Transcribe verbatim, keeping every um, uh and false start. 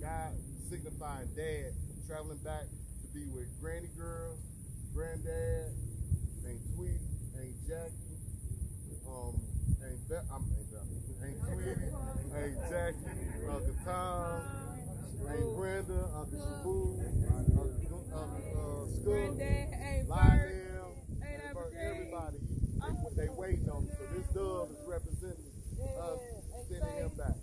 God signifying dad, traveling back to be with Granny Girl, Granddad, Aunt Tweety, Aunt Jackie, um, Aunt Beth, I'm Aunt Beth, Aunt Tweety, Aunt Jackie, Uncle Tom, Aunt Brenda, Uncle Shabu, Uncle uh, Scoop, Lionel, everybody. They, they waiting on me. So this dove is representing us sending him back.